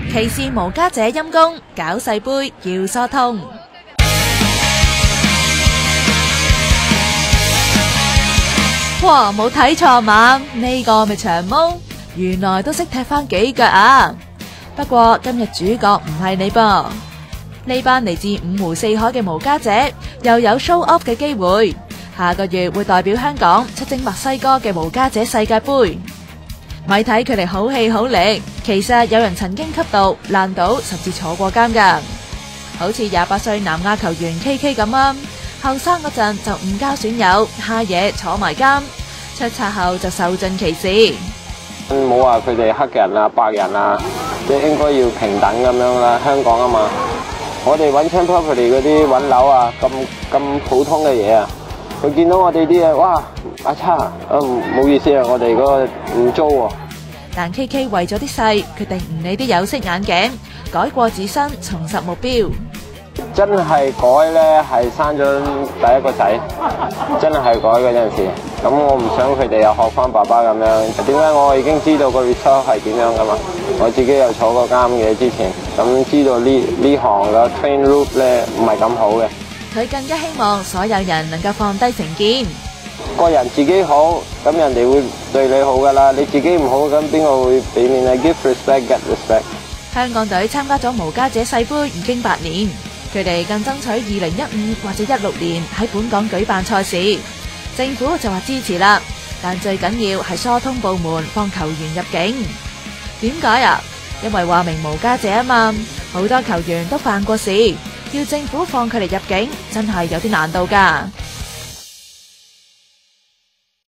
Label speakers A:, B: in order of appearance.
A: 歧視無家者陰公，搞世盃要疏通。哇，冇睇錯嘛？呢個咪長毛，原來都識踢返幾腳啊！不過今日主角唔係你噃，呢班嚟自五湖四海嘅無家者又有 show off 嘅機會，下個月會代表香港出征墨西哥嘅無家者世界盃。咪睇佢哋好氣好力，其實有人曾經吸毒、爛賭，甚至坐過監㗎。好似28歲南亞球員 KK 咁啊，後生嗰陣就誤交損友，蝦嘢坐埋監，出冊後就受盡歧視。
B: 冇話佢哋黑人啊、白人啊，即係應該要平等咁樣啦。香港啊嘛，我哋揾 property 嗰啲揾樓啊，咁普通嘅嘢啊，佢見到我哋啲嘢，哇！阿差，唔好意思啊，我哋嗰個唔租喎。
A: 但 KK 為咗啲細，決定唔理啲有色眼鏡，改過自新，重拾目標。
B: 真係改咧，係生咗第一個仔，真係改嗰陣時。咁我唔想佢哋又學翻爸爸咁樣。點解我已經知道個 result 係點樣噶嘛？我自己又坐過監嘅之前，咁知道呢行嘅 train route 咧唔係咁好嘅。
A: 佢更加希望所有人能夠放低成見。
B: 個人自己好，咁人哋會對你好噶啦。你自己唔好，咁邊個會俾面你？ Give respect, get respect。
A: 香港隊參加咗無家者世盃已經8年，佢哋更爭取2015或者16年喺本港舉辦賽事。政府就話支持啦，但最緊要係疏通部門放球員入境。點解啊？因為話明無家者啊嘛，好多球員都犯過事，要政府放佢哋入境真係有啲難度㗎。